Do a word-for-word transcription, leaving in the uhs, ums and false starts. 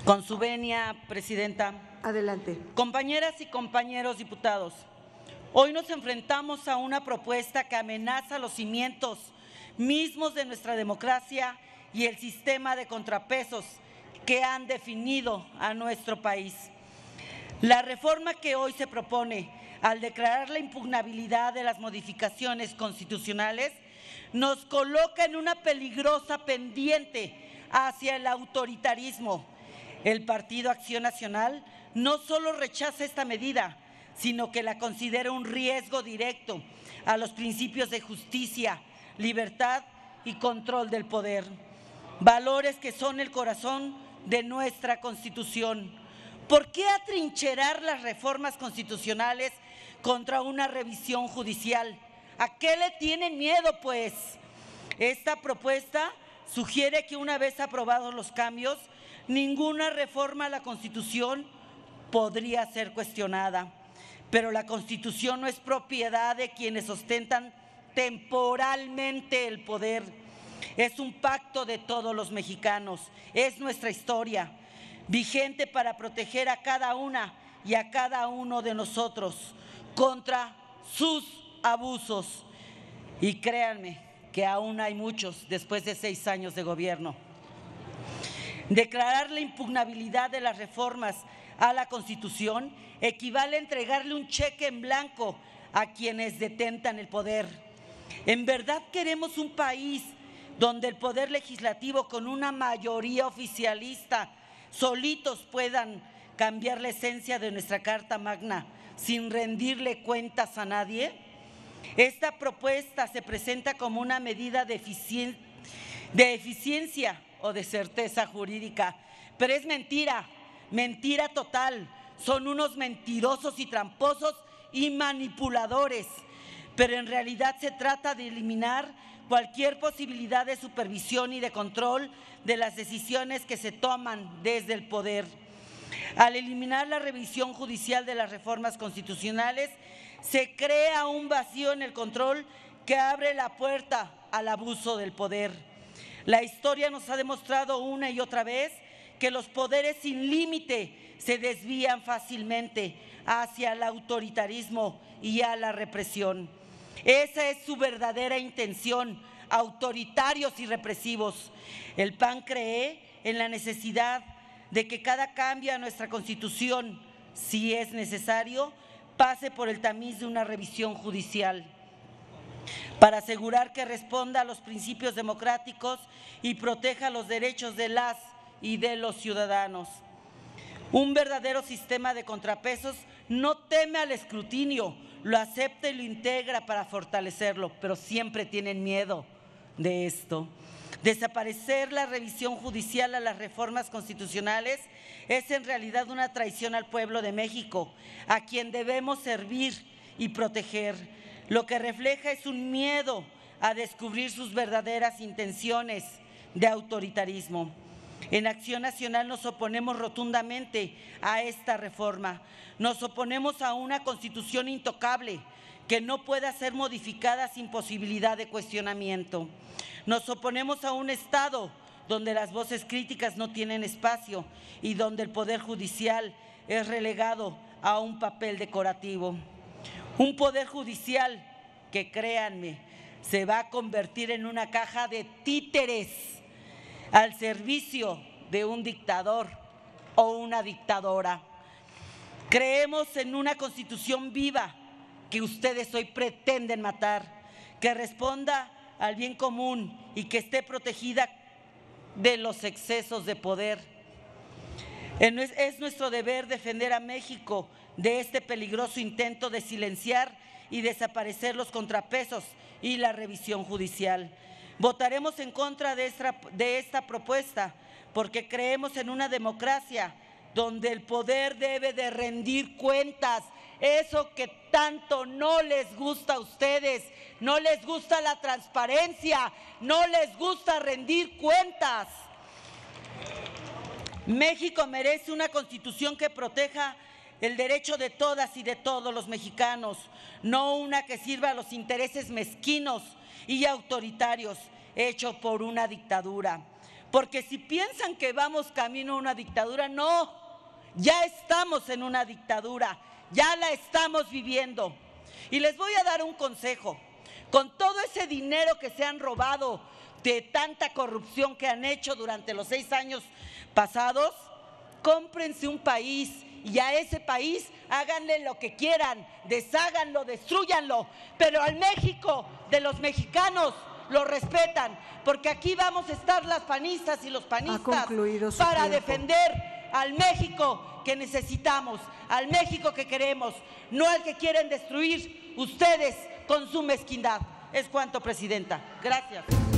Con su venia, Presidenta. Adelante. Compañeras y compañeros diputados, hoy nos enfrentamos a una propuesta que amenaza los cimientos mismos de nuestra democracia y el sistema de contrapesos que han definido a nuestro país. La reforma que hoy se propone, al declarar la impugnabilidad de las modificaciones constitucionales, nos coloca en una peligrosa pendiente hacia el autoritarismo. El Partido Acción Nacional no solo rechaza esta medida, sino que la considera un riesgo directo a los principios de justicia, libertad y control del poder, valores que son el corazón de nuestra Constitución. ¿Por qué atrincherar las reformas constitucionales contra una revisión judicial? ¿A qué le tienen miedo, pues? Esta propuesta sugiere que una vez aprobados los cambios, ninguna reforma a la Constitución podría ser cuestionada. Pero la Constitución no es propiedad de quienes ostentan temporalmente el poder. Es un pacto de todos los mexicanos, es nuestra historia, vigente para proteger a cada una y a cada uno de nosotros contra sus abusos. Y créanme que aún hay muchos después de seis años de gobierno. Declarar la impugnabilidad de las reformas a la Constitución equivale a entregarle un cheque en blanco a quienes detentan el poder. ¿En verdad queremos un país donde el poder legislativo con una mayoría oficialista solitos puedan cambiar la esencia de nuestra Carta Magna sin rendirle cuentas a nadie? Esta propuesta se presenta como una medida de, eficien- de eficiencia o de certeza jurídica, pero es mentira, mentira total. Son unos mentirosos y tramposos y manipuladores, pero en realidad se trata de eliminar cualquier posibilidad de supervisión y de control de las decisiones que se toman desde el poder. Al eliminar la revisión judicial de las reformas constitucionales, se crea un vacío en el control que abre la puerta al abuso del poder. La historia nos ha demostrado una y otra vez que los poderes sin límite se desvían fácilmente hacia el autoritarismo y a la represión. Esa es su verdadera intención, autoritarios y represivos. El P A N cree en la necesidad de que cada cambio a nuestra Constitución, si es necesario, pase por el tamiz de una revisión judicial, para asegurar que responda a los principios democráticos y proteja los derechos de las y de los ciudadanos. Un verdadero sistema de contrapesos no teme al escrutinio, lo acepta y lo integra para fortalecerlo, pero siempre tienen miedo de esto. Desaparecer la revisión judicial a las reformas constitucionales es en realidad una traición al pueblo de México, a quien debemos servir y proteger. Lo que refleja es un miedo a descubrir sus verdaderas intenciones de autoritarismo. En Acción Nacional nos oponemos rotundamente a esta reforma. Nos oponemos a una Constitución intocable que no pueda ser modificada sin posibilidad de cuestionamiento. Nos oponemos a un Estado donde las voces críticas no tienen espacio y donde el Poder Judicial es relegado a un papel decorativo. Un Poder Judicial que, créanme, se va a convertir en una caja de títeres al servicio de un dictador o una dictadora. Creemos en una Constitución viva que ustedes hoy pretenden matar, que responda al bien común y que esté protegida de los excesos de poder. Es nuestro deber defender a México de este peligroso intento de silenciar y desaparecer los contrapesos y la revisión judicial. Votaremos en contra de esta, de esta propuesta porque creemos en una democracia donde el poder debe de rendir cuentas. Eso que tanto no les gusta a ustedes, no les gusta la transparencia, no les gusta rendir cuentas. México merece una Constitución que proteja el derecho de todas y de todos los mexicanos, no una que sirva a los intereses mezquinos y autoritarios hechos por una dictadura. porque si piensan que vamos camino a una dictadura, no, ya estamos en una dictadura, ya la estamos viviendo. Y les voy a dar un consejo: con todo ese dinero que se han robado de tanta corrupción que han hecho durante los seis años pasados, cómprense un país y a ese país háganle lo que quieran, desháganlo, destrúyanlo, pero al México de los mexicanos lo respetan, porque aquí vamos a estar las panistas y los panistas para tiempo. defender al México que necesitamos, al México que queremos, no al que quieren destruir ustedes con su mezquindad. Es cuanto, presidenta. Gracias.